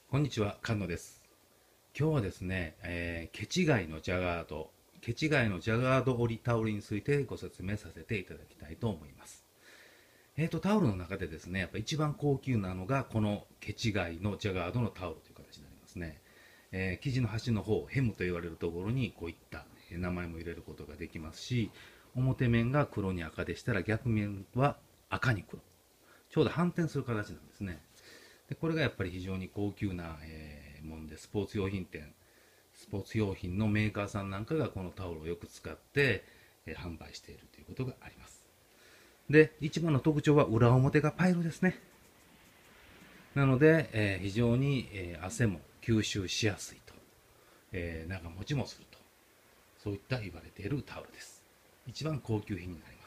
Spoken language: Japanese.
こんにちは、菅野です。今日はですね、ケチガイのジャガード、ケチガイのジャガード折りタオルについてご説明させていただきたいと思います。タオルの中でですね、やっぱ一番高級なのがこのケチガイのジャガードのタオルという形になりますね。生地の端の方、ヘムと言われるところにこういった名前も入れることができますし、表面が黒に赤でしたら逆面は赤に黒。ちょうど反転する形なんですね。でこれがやっぱり非常に高級な、もんで、スポーツ用品店、スポーツ用品のメーカーさんなんかがこのタオルをよく使って、販売しているということがあります。で、一番の特徴は裏表がパイルですね。なので、非常に、汗も吸収しやすいと、長持ちもすると、そういった言われているタオルです。一番高級品になります。